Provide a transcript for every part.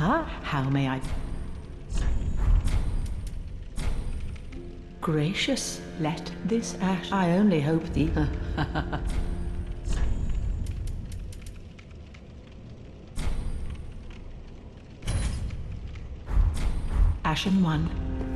How may I... Gracious, let this ash... I only hope the... Ashen one.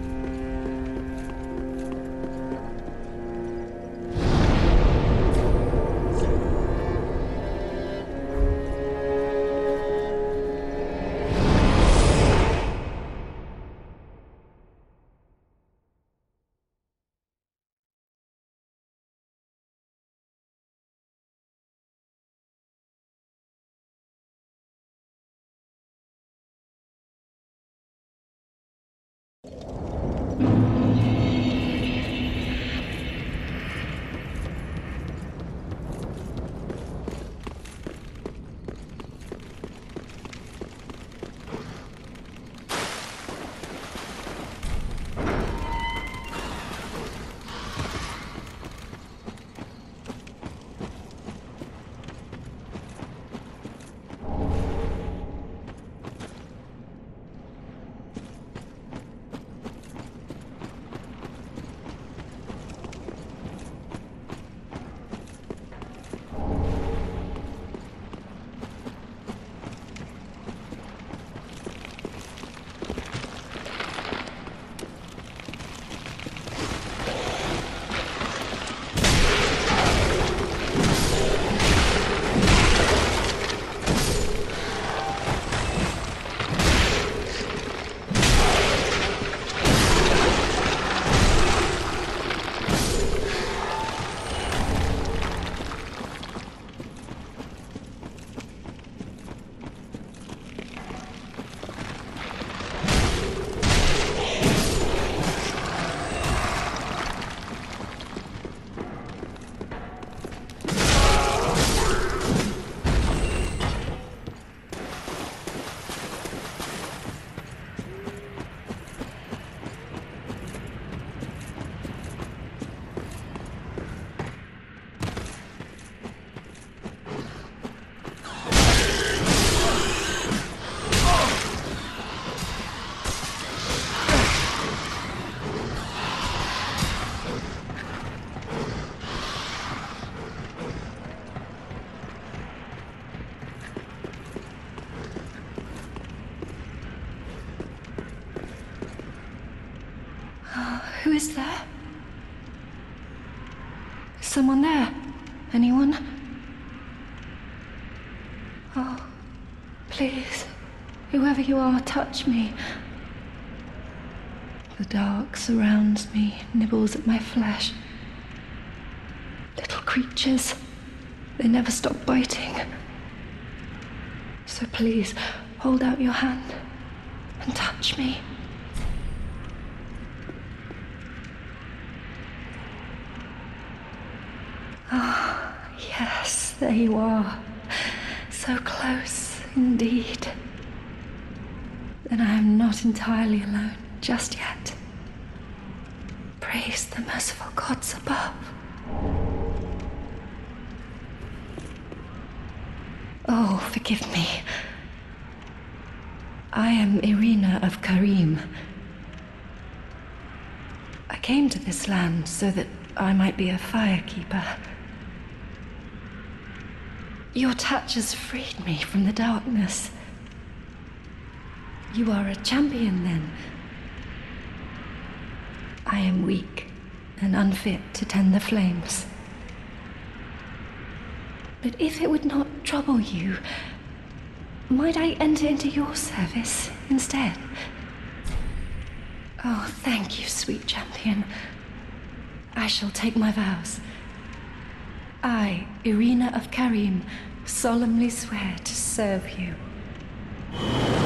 Who is there? Is someone there? Anyone? Oh, please, whoever you are, touch me. The dark surrounds me, nibbles at my flesh. Little creatures, they never stop biting. So please, hold out your hand and touch me. Ah, yes, there you are. So close, indeed. Then I am not entirely alone just yet. Praise the merciful gods above. Oh, forgive me. I am Irina of Carim. I came to this land so that I might be a firekeeper. Your touch has freed me from the darkness. You are a champion, then. I am weak and unfit to tend the flames. But if it would not trouble you, might I enter into your service instead? Oh, thank you, sweet champion. I shall take my vows. I, Irina of Carim, solemnly swear to serve you.